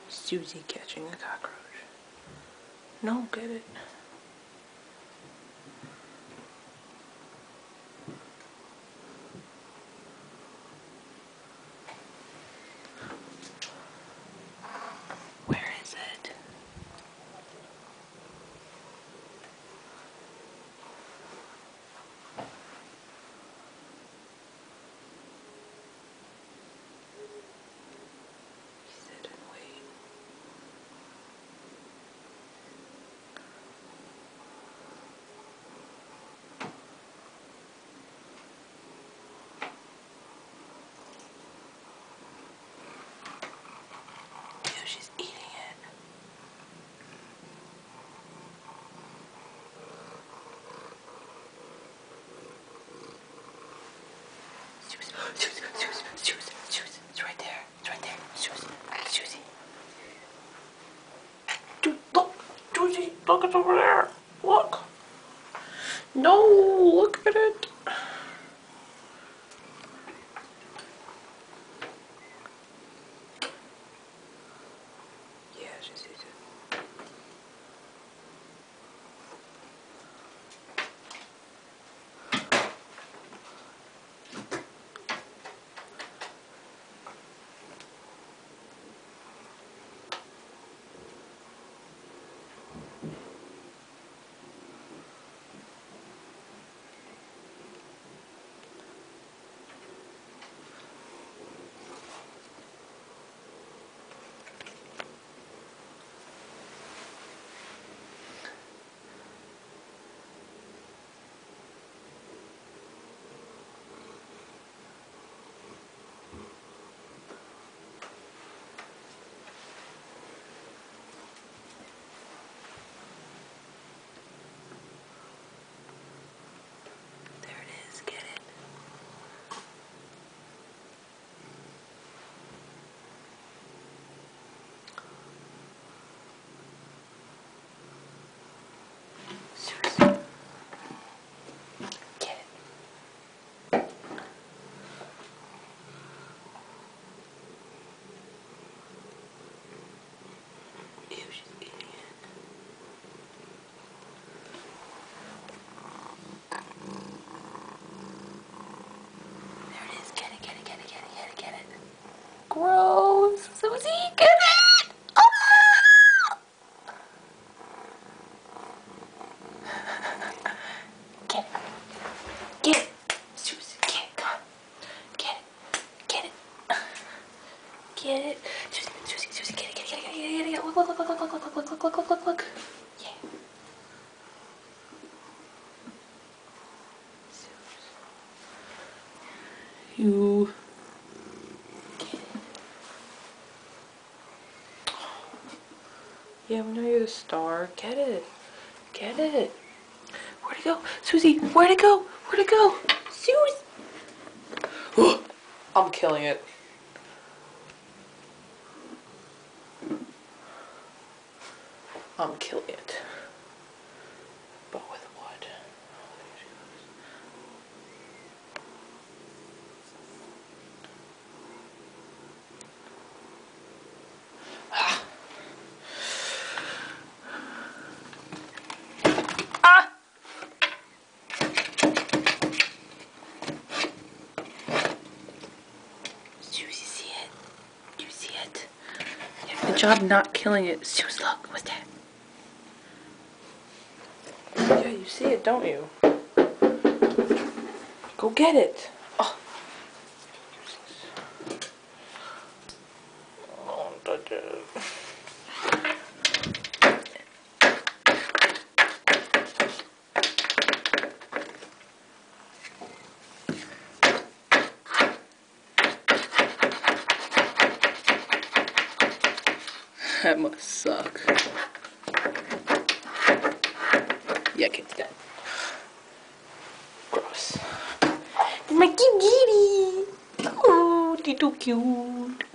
Susie catching a cockroach. No, get it. Where is it? Sit and wait. Ew, she's eating it. Susie, it's right there. It's right there. Susie. Dude, look! Susie, look, it's over there. Look. No, look at it. Yeah, she sees it. Gross! Susie, get it! Oh! Get it. Get it. Susie, get it. Come on. Get it. Get it. Get it. Susie, get it. Look. Yeah. You. Yeah, we know you're the star. Get it. Get it. Where'd it go? Susie, where'd it go? Where'd it go? Susie! I'm killing it. I'm killing it. But with what? Good job not killing it. Susie, look, what's that? Yeah, you see it, don't you? Go get it. Oh. Oh, don't touch it. That must suck. Yeah, kid's dead. Gross. My cute kitty. Oh, she's so cute.